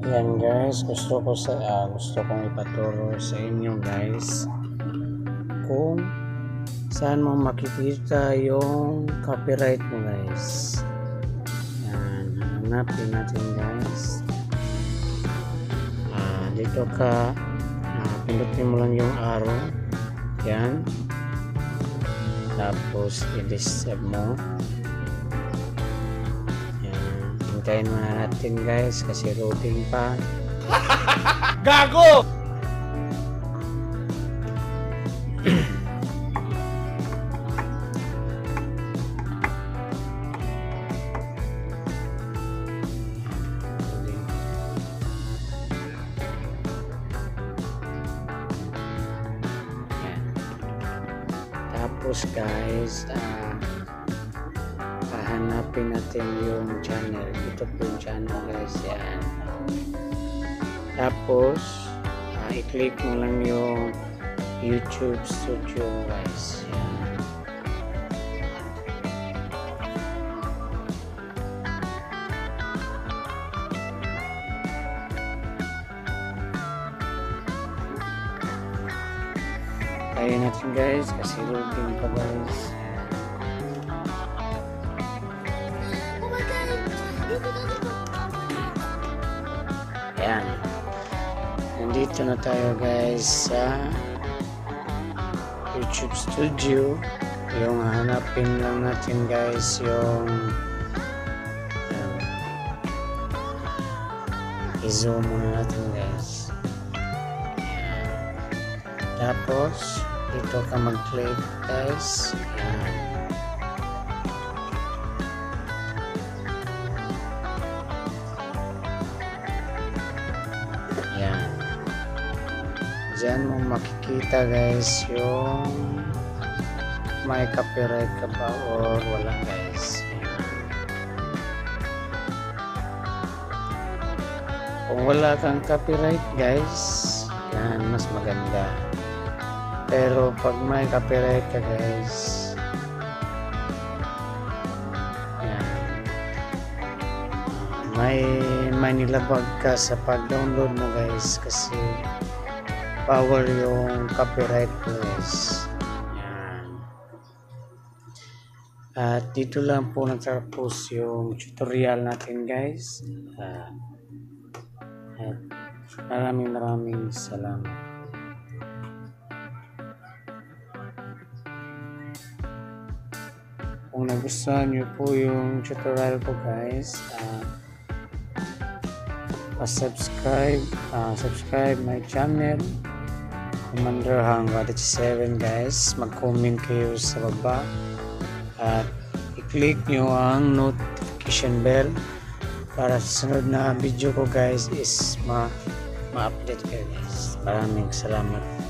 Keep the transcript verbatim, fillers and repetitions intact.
Ayan guys, gusto ko sa uh, gusto kong ipaturo sa inyo guys kung saan mo makikita yung copyright mo guys. Ayan, hanapin natin guys. Uh, dito ka, uh, pindutin mo lang yung arrow. Ayan. Tapos i-disable mo. Hintayin muna natin guys kasi loading pa. Gago! Tapos guys, uh, hanapin natin yung channel. Ito po yung channel guys. Yan. Tapos uh, i-click mo lang yung YouTube Studio guys. Yan. Kaya natin guys kasi loading pa guys. Ayan. Nandito na tayo guys sa YouTube Studio. Yung hanapin lang natin guys yung um, i-zoom muna natin guys. Ayan. Tapos dito ka mag-click guys. Ayan. Yan. Diyan mo makikita guys yung may copyright ka ba or wala guys. Yan. Kung wala kang copyright guys, yan mas maganda. Pero pag may copyright ka guys, yan, may may nilabag ka sa pag-download mo guys kasi power yung copyright ko guys. Yan. At dito lang po natapos yung tutorial natin guys. Uh, at maraming maraming salamat. Kung nagustuhan nyo po yung tutorial ko guys, uh, subscribe uh, subscribe my channel Commander Hang one eighty-seven guys. Mag-comment kayo sa baba at i-click nyo ang notification bell para sa sunod na video ko guys is ma ma-update kayo guys. Maraming salamat.